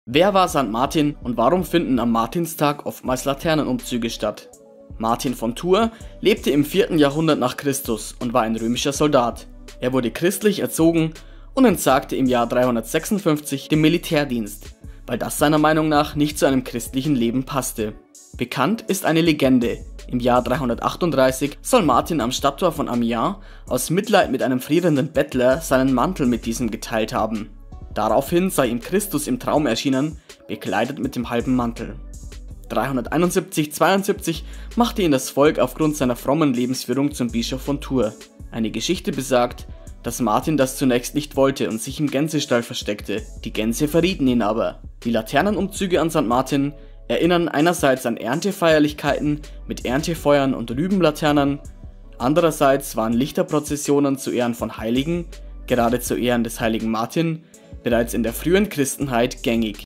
Wer war St. Martin und warum finden am Martinstag oftmals Laternenumzüge statt? Martin von Tours lebte im 4. Jahrhundert nach Christus und war ein römischer Soldat. Er wurde christlich erzogen und entsagte im Jahr 356 dem Militärdienst, weil das seiner Meinung nach nicht zu einem christlichen Leben passte. Bekannt ist eine Legende. Im Jahr 338 soll Martin am Stadttor von Amiens aus Mitleid mit einem frierenden Bettler seinen Mantel mit diesem geteilt haben. Daraufhin sei ihm Christus im Traum erschienen, bekleidet mit dem halben Mantel. 371/72 machte ihn das Volk aufgrund seiner frommen Lebensführung zum Bischof von Tours. Eine Geschichte besagt, dass Martin das zunächst nicht wollte und sich im Gänsestall versteckte. Die Gänse verrieten ihn aber. Die Laternenumzüge an St. Martin erinnern einerseits an Erntefeierlichkeiten mit Erntefeuern und Rübenlaternen, andererseits waren Lichterprozessionen zu Ehren von Heiligen, gerade zu Ehren des heiligen Martin, bereits in der frühen Christenheit gängig.